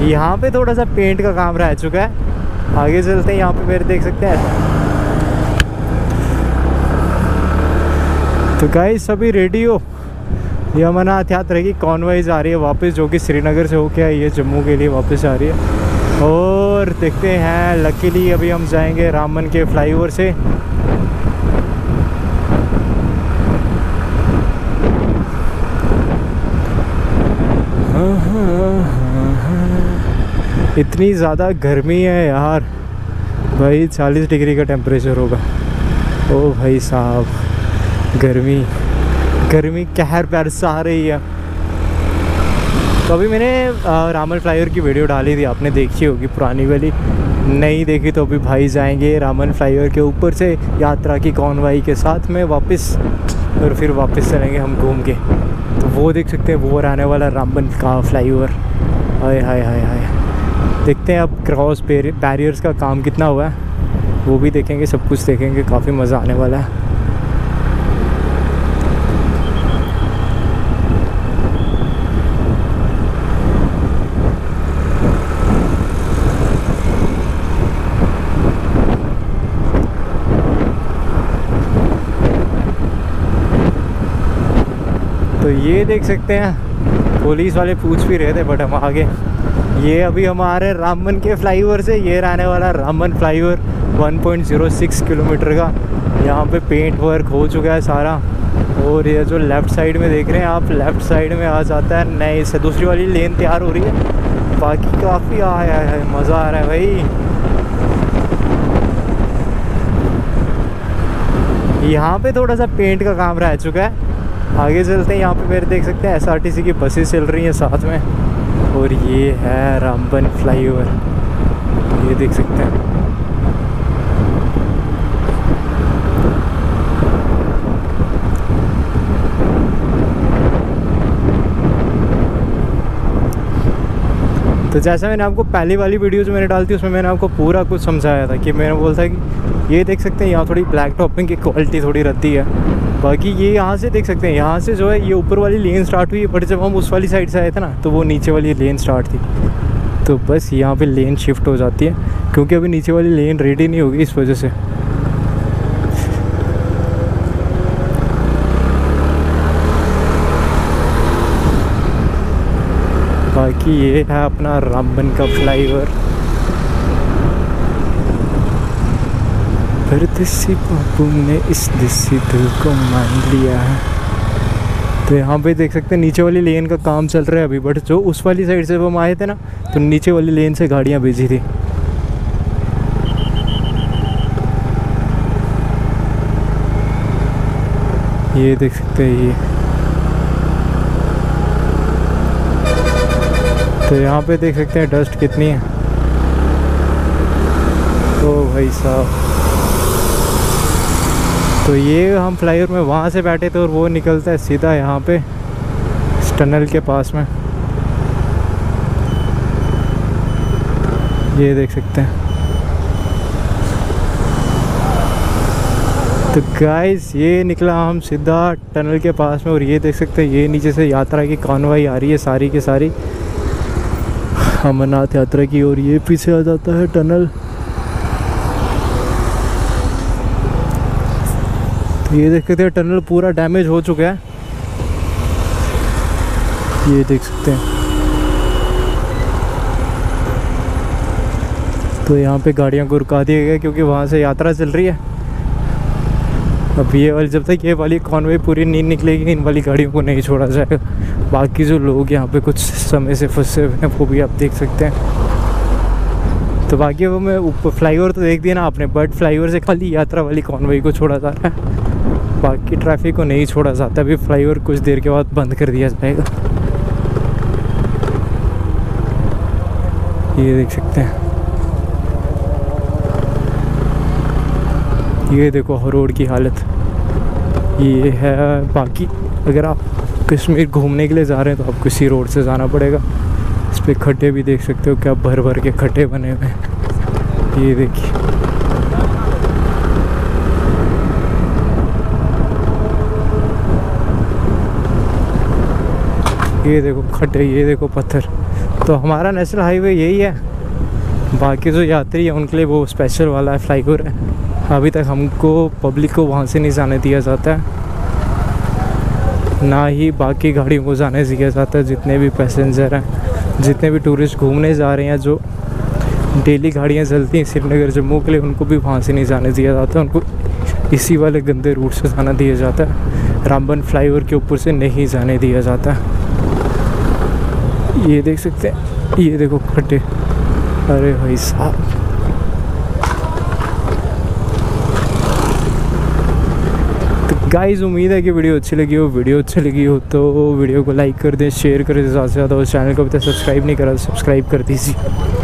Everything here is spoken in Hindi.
यहाँ पे थोड़ा सा पेंट का काम रह चुका है। आगे चलते हैं, यहाँ पे मेरे देख सकते हैं। तो गाइस सभी रेडी हो, ये अमरनाथ यात्रा की कॉन्वॉय जा रही है वापस, जो कि श्रीनगर से होके आई है, जम्मू के लिए वापस आ रही है। और देखते हैं, लकीली अभी हम जाएंगे रामबन के फ्लाईओवर से। इतनी ज़्यादा गर्मी है यार भाई, 40 डिग्री का टेम्परेचर होगा। ओ भाई साहब, गर्मी कहर बरसा रही है। तो अभी मैंने रामबन फ्लाईओवर की वीडियो डाली थी, आपने देखी होगी, पुरानी वाली। नहीं देखी तो अभी भाई जाएंगे रामबन फ्लाईओवर के ऊपर से यात्रा की कॉन्वॉय के साथ में वापस, और फिर वापस चलेंगे हम घूम के। तो वो देख सकते हैं, वो रहने वाला रामबन का फ्लाईओवर। हाय हाय हाय हाय, देखते हैं अब क्रॉस बैरियर्स का काम कितना हुआ है, वो भी देखेंगे, सब कुछ देखेंगे, काफ़ी मज़ा आने वाला है। तो ये देख सकते हैं, पुलिस वाले पूछ भी रहे थे बट हम आ गए। ये अभी हमारे रामबन के फ्लाईओवर से, ये रहने वाला रामबन फ्लाईओवर 1.06 किलोमीटर का। यहाँ पे पेंट वर्क हो चुका है सारा। और ये जो लेफ़्ट साइड में देख रहे हैं आप, लेफ़्ट साइड में आ जाता है नई से दूसरी वाली लेन तैयार हो रही है। बाकी काफ़ी आया है, मज़ा आ रहा है भाई। यहाँ पे थोड़ा सा पेंट का काम रह चुका है। आगे चलते हैं, यहाँ पे मेरे देख सकते हैं SRTC की बसेस चल रही हैं साथ में। और ये है रामबन फ्लाईओवर, ये देख सकते हैं। तो जैसा मैंने आपको पहली वाली वीडियो जो मैंने डाली थी, उसमें मैंने आपको पूरा कुछ समझाया था कि मैंने बोला था कि ये देख सकते हैं, यहाँ थोड़ी ब्लैक टॉपिंग की क्वालिटी थोड़ी रहती है। बाकी ये यहाँ से देख सकते हैं, यहाँ से जो है ये ऊपर वाली लेन स्टार्ट हुई है, बट जब हम उस वाली साइड से आए थे ना, तो वो नीचे वाली लेन स्टार्ट थी। तो बस यहाँ पे लेन शिफ्ट हो जाती है, क्योंकि अभी नीचे वाली लेन रेडी नहीं होगी, इस वजह से। बाकी ये है अपना रामबन का फ्लाईओवर। परदेसी बाबू ने इस देसी दिल को मान लिया है। तो यहाँ पे देख सकते हैं नीचे वाली लेन का काम चल रहा है अभी, बट जो उस वाली साइड से हम आए थे ना, तो नीचे वाली लेन से गाड़ियाँ भेजी थी। ये देख सकते हैं ये। तो यहाँ पे देख सकते हैं डस्ट कितनी है। तो भाई साहब, तो ये हम फ्लाईओवर में वहाँ से बैठे थे और वो निकलता है सीधा यहाँ पे इस टनल के पास में। ये देख सकते हैं। तो गाइस ये निकला हम सीधा टनल के पास में, और ये देख सकते हैं, ये नीचे से यात्रा की कॉन्वॉय आ रही है सारी की सारी अमरनाथ यात्रा की, और ये पीछे आ जाता है टनल। तो ये देख सकते हैं टनल पूरा डैमेज हो चुका है, ये देख सकते हैं। तो यहाँ पे गाड़ियों को रुका दिया गया क्योंकि वहाँ से यात्रा चल रही है। अब ये वाली, जब तक ये वाली कॉन्वॉय पूरी नहीं निकलेगी, इन वाली गाड़ियों को नहीं छोड़ा जाएगा। बाकी जो लोग यहाँ पे कुछ समय से फंसे हुए हैं वो भी आप देख सकते हैं। तो बाकी वो मैं ऊपर फ्लाईओवर तो देख दिया ना आपने, बट फ्लाईओवर से खाली यात्रा वाली कॉन्वॉय को छोड़ा जा रहा है, बाकी ट्रैफिक को नहीं छोड़ा जाता। अभी फ्लाईओवर कुछ देर के बाद बंद कर दिया जाएगा। ये देख सकते हैं, ये देखो रोड की हालत ये है। बाकी अगर आप कश्मीर घूमने के लिए जा रहे हैं तो आपको इसी रोड से जाना पड़ेगा। इस पे खड्डे भी देख सकते हो, क्या भर भर के खड्डे बने हुए हैं। ये देखिए, ये देखो खड्डे, ये देखो पत्थर, तो हमारा नेशनल हाईवे यही है, बाकी जो यात्री है उनके लिए वो स्पेशल वाला है फ्लाईओवर है। अभी तक हमको पब्लिक को वहाँ से नहीं जाने दिया जाता है, ना ही बाकी गाड़ियों को जाने दिया जाता है। जितने भी पैसेंजर हैं, जितने भी टूरिस्ट घूमने जा रहे हैं, जो डेली गाड़ियाँ चलती हैं श्रीनगर जम्मू के लिए, उनको भी वहाँ से नहीं जाने दिया जाता, उनको इसी वाले गंदे रूट से जाना दिया जाता है। रामबन फ्लाईओवर के ऊपर से नहीं जाने दिया जाता। ये देख सकते हैं, ये देखो खड्डे, अरे भाई साहब। तो गाइस उम्मीद है कि वीडियो अच्छी लगी हो। वीडियो अच्छी लगी हो तो वीडियो को लाइक कर दें, शेयर करें ज़्यादा से ज़्यादा, और चैनल को अभी तक सब्सक्राइब नहीं करा तो सब्सक्राइब कर दीजिए।